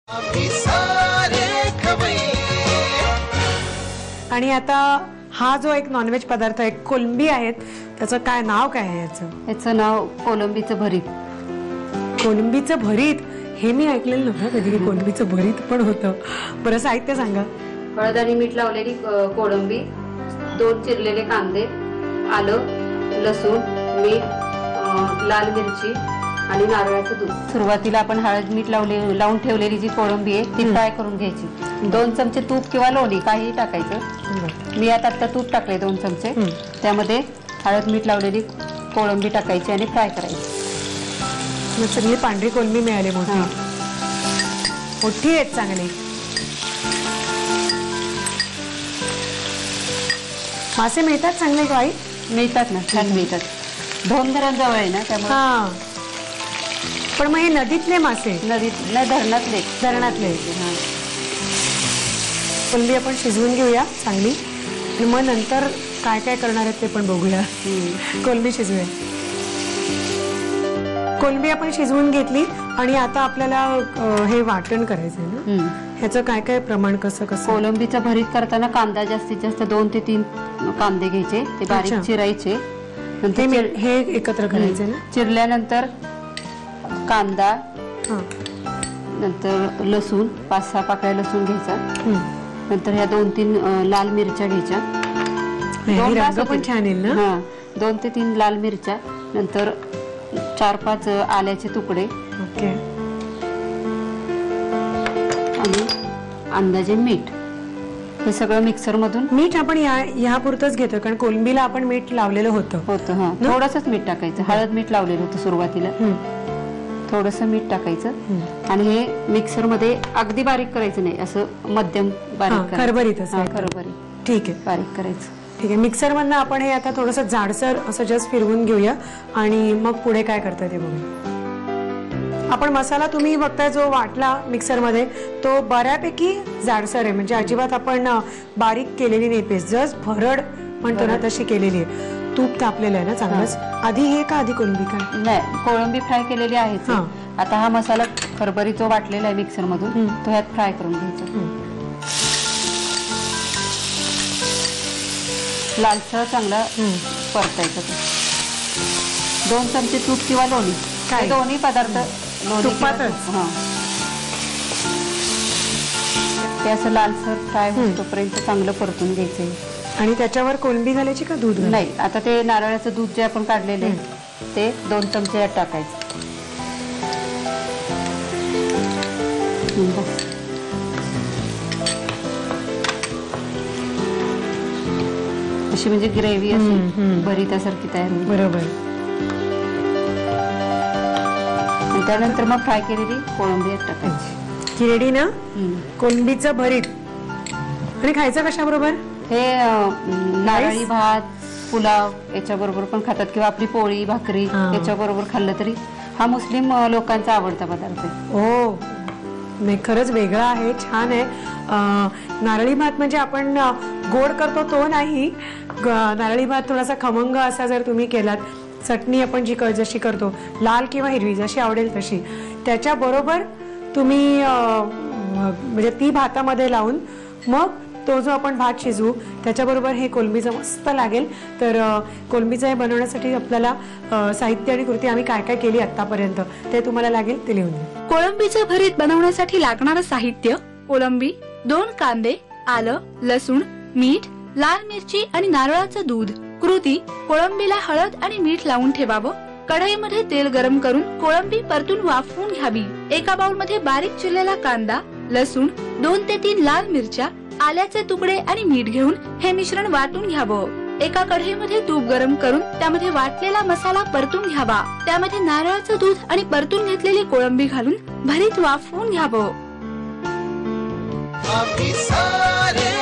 आणि आता हा जो एक नॉनव्हेज पदार्थ आहे, कोलंबी आहेत, त्याचं काय नाव काय आहे याचं? याचं नाव कोलंबीचं भरीत. कोलंबीचं भरीत हे मी ऐकलेलं नव्हतं कधी, कोलंबीचं भरीत पण होतं. बरं, साहित्य सांगा. हळद आणि मीठ लावलेली कोळंबी, 2 चिरलेले कांदे, आलं, लसूण, मीठ, लाल मिरची आणि नारळाचं दूध. सुरुवातीला आपण हळद मीठ लावून ठेवलेली जी कोळंबी आहे ती फ्राय करून घ्यायची. 2 चमचे तूप किंवा लोणी काही टाकायचं. मी आता तूप टाकले 2 चमचे. त्यामध्ये हळद मीठ लावलेली कोळंबी टाकायची आणि फ्राय करायची. मग सगळी पांढरी कोलंबी मिळाली, मोठी मोठी आहेत चांगली. मासे मिळतात चांगले का आई? मिळतात ना, छान मिळतात. धोमधरांजवळ आहे ना त्यामुळे. हा, पण मग हे नदीतले मासे? नदीत नाही, धरणातले. धरणातले. कोलंबी आपण शिजवून घेऊया चांगली, आणि मग नंतर काय काय करणार आहेत ते पण बघूया. कोलंबी शिजवूया. कोलंबी आपण शिजवून घेतली आणि आता आपल्याला हे वाटण करायचंय ना. ह्याचं काय काय प्रमाण, कसं कसं? कोलंबीचं भरीत करताना कांदा जास्तीत जास्त 2 ते 3 कांदे घ्यायचे, ते बारीक चिरायचे. नंतर हे एकत्र करायचे ना. चिरल्यानंतर कांदा, नंतर लसूण, 5-6 पाकळ्या लसूण घ्यायचा. नंतर ह्या 2-3 लाल मिरच्या घ्यायच्या. पण छान येईल ना. 2 ते 3 लाल मिरच्या. नंतर 4-5 आल्याचे तुकडे. ओके. आणि अंदाजे मीठ. हे सगळं मिक्सर मधून. मीठ आपण ह्या पुरतच घेतो कारण कोलंबीला आपण मीठ लावलेलं होतं. हा, थोडंसंच मीठ टाकायचं. हळद मीठ लावलेलं होतं सुरुवातीला. थोडंसं मीठ टाकायचं आणि हे मिक्सर मध्ये अगदी बारीक करायचं नाही, असं मध्यम बारीक. खरबरीत. ठीक आहे, बारीक करायचं. ठीक आहे. मिक्सर मधनं आपण हे आता थोडंसं जाडसर असं जस्ट फिरवून घेऊया आणि मग पुढे काय करता ते बघूया. आपण मसाला तुम्ही बघताय जो वाटला मिक्सर मध्ये, तो बऱ्यापैकी जाडसर आहे, म्हणजे अजिबात आपण बारीक केलेली नाही पेस्ट, जस्ट भरड म्हणतो ना तशी केलेली आहे. तूप तापलेलं आहे ना चांगलंच. आधी हे का आधी कोलंबी का? नाही, कोळंबी फ्राय केलेली आहे. आता हा मसाला खरबरी जो वाटलेला आहे मिक्सर मधून, तो ह्यात फ्राय करून घ्यायचा. लालसर चांगला परतायचा. 2 चमचे तूप किंवा लोणी, काय दोन्ही पदार्थ तुपातच. ते असं लालसर फ्राय होईपर्यंत चांगलं परतून घ्यायचंय. आणि त्याच्यावर कोलंबी घालायची का दूध? नाही, आता ते नारळाचं दूध जे आपण काढलेलं आहे ते 2 चमचे यात टाकायचं. अशी म्हणजे ग्रेव्ही अशी भरितासारखी तयार होईल. बरोबर. त्यानंतर मग फ्राय केलेली कोळंबी यात टाकायची. की रेडी ना कोलंबीचं भरीत. आणि खायचं कशा बरोबर? हे नारळी भात, पुलाव याच्या बरोबर पण खातात, किंवा आपली पोळी भाकरी याच्या बरोबर खाल्लं तरी. हा मुस्लिम लोकांचा आवडता पदार्थ आहे. हो, नाही खरंच वेगळा आहे, छान आहे. नारळी भात म्हणजे आपण गोड करतो तो नाही. नारळी भात थोडासा खमंग असा जर तुम्ही केलात, चटणी आपण जशी करतो लाल किंवा हिरवी जशी आवडेल तशी, त्याच्या बरोबर तुम्ही म्हणजे ती भातामध्ये लावून मग तो जो आपण भात शिजवू त्याच्याबरोबर हे कोलंबीचं मस्त लागेल. तर कोलंबीचं हे बनवण्यासाठी आपल्याला साहित्य आणि कृती आम्ही काय काय केली आतापर्यंत ते तुम्हाला लागेल ते लिहून द्या. कोळंबीचं भरीत बनवण्यासाठी लागणारं साहित्य: कोळंबी, 2 कांदे, आलं, लसूण, मीठ, लाल मिरची आणि नारळाचं दूध. कृती: कोळंबीला हळद आणि मीठ लावून ठेवावं. कढईमध्ये तेल गरम करून कोळंबी परतून वाफवून घ्यावी. एका बाउल मध्ये बारीक चिरलेला कांदा, लसूण, 2 ते 3 लाल मिरच्या, आल्याचे तुकडे आणि मीठ घेऊन हे मिश्रण वाटून घ्यावं. एका कढईमध्ये तूप गरम करून त्यामध्ये वाटलेला मसाला परतून घ्यावा. त्यामध्ये नारळाचं दूध आणि परतून घेतलेली कोळंबी घालून भरीत वाफवून घ्यावं.